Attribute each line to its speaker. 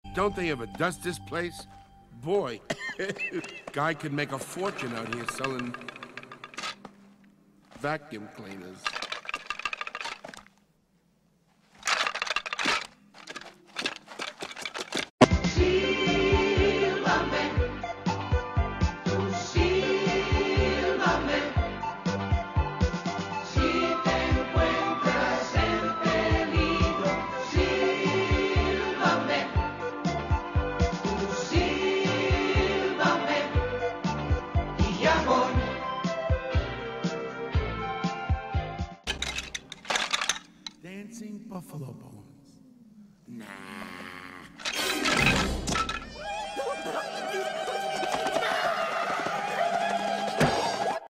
Speaker 1: Don't they ever dust this place? Boy, guy could make a fortune out here selling vacuum cleaners.
Speaker 2: Silbame, tú silbame, si te encuentras en peligro, silbame, tú silbame, y ya voy.
Speaker 1: Dancing buffalo bones. Nah.